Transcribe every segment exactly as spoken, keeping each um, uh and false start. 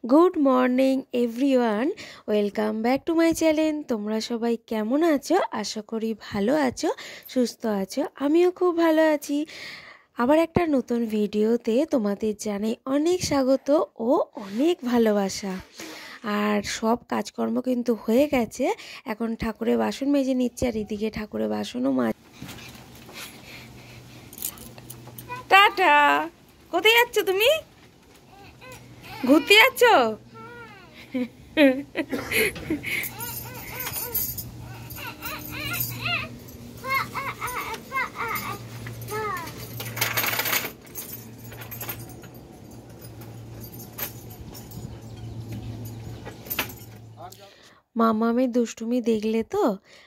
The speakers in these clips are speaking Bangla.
Good morning everyone welcome back to my channel. तोमरा सबाई केमन आछो? आशा करी भालो आछो, सुस्थ आछो। आमिओ खूब भालो आछि। आबार एकटा नतून भिडियोते तोमादेर जानाई अनेक स्वागत ओ अनेक भालोबासा। और सब काजकर्म किन्तु हये गेछे। एखन ठाकुरेर बासन मेजे निच्छि और एदिके ठाकुरेर बासनও माज। टाटा। कोथाय जाচ্ছো তুমি? ঘুরতে যাচ্ছ? মামামের দুষ্টুমি দেখলে তো?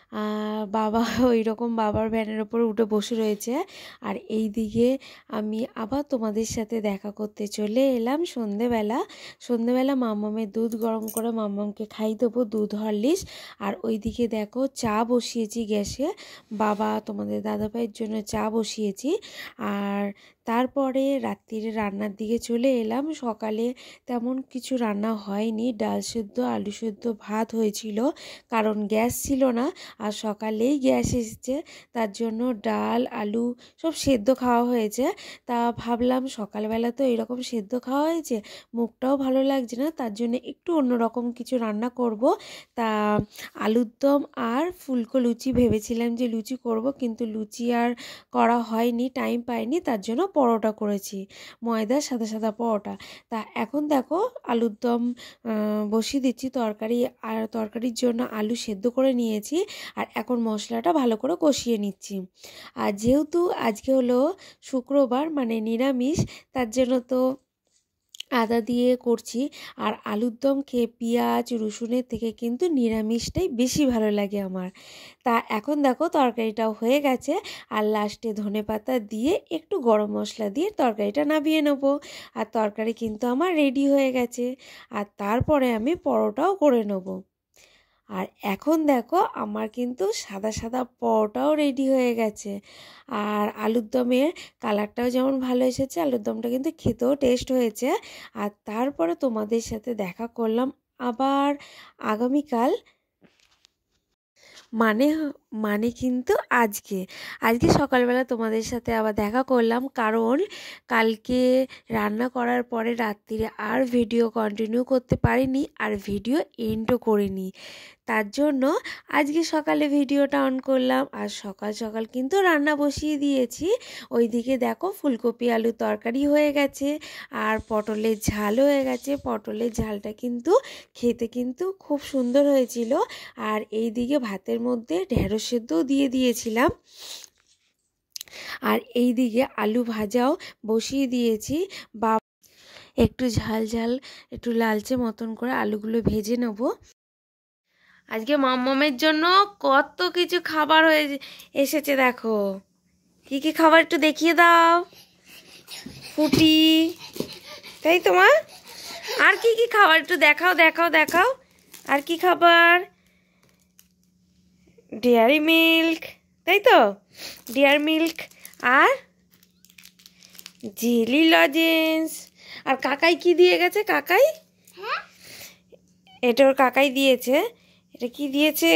বাবা ওই রকম বাবার ভ্যানের ওপর উঠে বসে রয়েছে। আর এই দিকে আমি আবার তোমাদের সাথে দেখা করতে চলে এলাম সন্ধেবেলা। সন্ধেবেলা মামামের দুধ গরম করে মামামকে খাই দেবো, দুধ হরলিক্স। আর ওই দিকে দেখো চা বসিয়েছি গ্যাসে, বাবা তোমাদের দাদাভাইয়ের জন্য চা বসিয়েছি। আর তারপরে রাত্রিরে রান্নার দিকে চলে এলাম। সকালে তেমন কিছু রান্না হয়নি, ডাল সেদ্ধ আলু সেদ্ধ ভাত হয়েছিল, কারণ গ্যাস ছিল না। আর সকালেই গ্যাস এসেছে, তার জন্য ডাল আলু সব সেদ্ধ খাওয়া হয়েছে। তা ভাবলাম সকালবেলা তো এরকম সেদ্ধ খাওয়া হয়েছে, মুখটাও ভালো লাগছে না, তার জন্য একটু অন্যরকম কিছু রান্না করব। তা আলুর দম আর ফুলকো লুচি ভেবেছিলাম যে লুচি করব, কিন্তু লুচি আর করা হয়নি, টাইম পাইনি, তার জন্য পরোটা করেছি, ময়দার সাদা সাদা পরোটা। তা এখন দেখো আলুর দম বসিয়ে দিচ্ছি। তরকারি আর তরকারির জন্য আলু সেদ্ধ করে নিয়েছি, আর এখন মশলাটা ভালো করে কষিয়ে নিচ্ছি। আর যেহেতু আজকে হলো শুক্রবার মানে নিরামিষ, তার জন্য তো আদা দিয়ে করছি। আর আলুর দম খেয়ে পেঁয়াজ রসুনের থেকে কিন্তু নিরামিষটাই বেশি ভালো লাগে আমার। তা এখন দেখো তরকারিটাও হয়ে গেছে, আর লাস্টে ধনেপাতা দিয়ে একটু গরম মশলা দিয়ে তরকারিটা নামিয়ে নেবো। আর তরকারি কিন্তু আমার রেডি হয়ে গেছে। আর তারপরে আমি পরোটাও করে নেবো। আর এখন দেখো আমার কিন্তু সাদা সাদা পরোটাও রেডি হয়ে গেছে। আর আলুর দমের কালারটাও যেমন ভালো এসেছে, আলুর দমটা কিন্তু খেতেও টেস্ট হয়েছে। আর তারপরে তোমাদের সাথে দেখা করলাম আবার আগামীকাল, মানে মানে কিন্তু আজকে আজকে সকালবেলা তোমাদের সাথে আবার দেখা করলাম, কারণ কালকে রান্না করার পরে রাত্রিরে আর ভিডিও কন্টিনিউ করতে পারিনি, আর ভিডিও এন্ডও করিনি। তার জন্য আজকে সকালে ভিডিওটা অন করলাম। আর সকাল সকাল কিন্তু রান্না বসিয়ে দিয়েছি। ওইদিকে দেখো ফুলকপি আলু তরকারি হয়ে গেছে, আর পটলের ঝাল হয়ে গেছে। পটলের ঝালটা কিন্তু খেতে কিন্তু খুব সুন্দর হয়েছিল। আর এই দিকে ভাতের মধ্যে ঢেঁড়স সেদ্ধও দিয়ে দিয়েছিলাম। আর এই দিকে আলু ভাজাও বসিয়ে দিয়েছি। বা একটু ঝাল ঝাল একটু লালচে মতন করে আলুগুলো ভেজে নেব। আজকে মাম্মামের জন্য কত কিছু খাবার হয়ে এসেছে, দেখো কি কি খাবার একটু দেখিয়ে দাও ফুটি। তাই তোমার আর কি কি খাবার একটু দেখাও দেখাও দেখাও আর কি খাবার? ডেয়ারি মিল্ক, তাই তো ডেয়ারি মিল্ক আর জেলি লজেন্স। আর কাকাই কি দিয়ে গেছে? কাকাই এটা ওর কাকাই দিয়েছে। এটা কি দিয়েছে?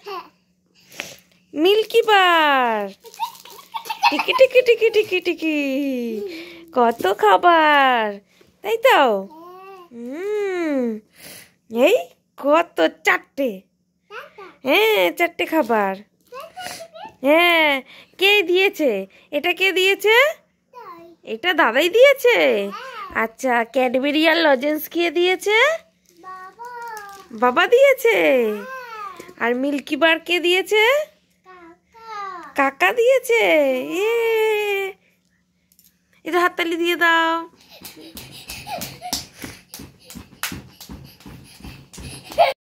Milky Bar. টিকি টিকি টিকি টিকি টিকি কত খাবার, তাই তো? হুম এই কত চারটে, হ্যাঁ চারটে খাবার। হ্যাঁ কে দিয়েছে? এটা কে দিয়েছে? এটা দাদাই দিয়েছে। আচ্ছা ক্যাডবেরি আর লজেন্স কে দিয়েছে? বাবা দিয়েছে। আর মিল্কি বার কে দিয়েছে? কাকা দিয়েছে। এ এটা হাততালি দিয়ে দাও।